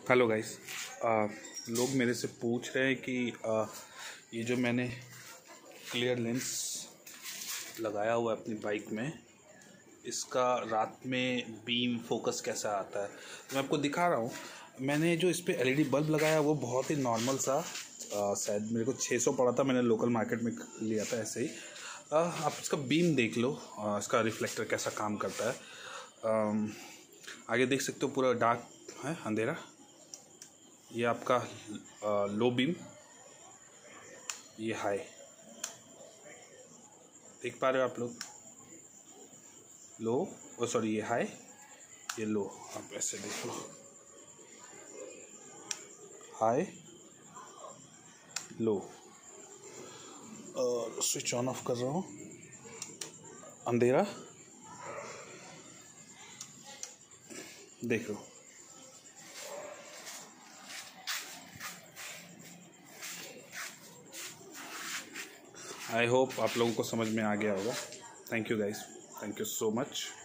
Hello guys, लोग मेरे से पूछ रहे हैं कि ये जो मैंने क्लियर लेंस लगाया हुआ है अपनी बाइक में, इसका रात में बीम फोकस कैसा आता है। तो मैं आपको दिखा रहा हूँ। मैंने जो इस पर एलईडी बल्ब लगाया वो बहुत ही नॉर्मल सा, शायद मेरे को 600 पड़ा था, मैंने लोकल मार्केट में लिया था ऐसे ही। आप इसका बीम देख लो, इसका रिफ्लेक्टर कैसा काम करता है। आगे देख सकते हो पूरा डार्क है, अंधेरा। ये आपका लो बीम, ये हाई, देख पा रहे हो आप लोग। लो, ओ सॉरी, ये हाई, ये लो। आप ऐसे देखो, हाई, लो। और स्विच ऑन ऑफ कर रहा हूँ, अंधेरा, देखो। आई होप आप लोगों को समझ में आ गया होगा। Thank you guys, thank you so much.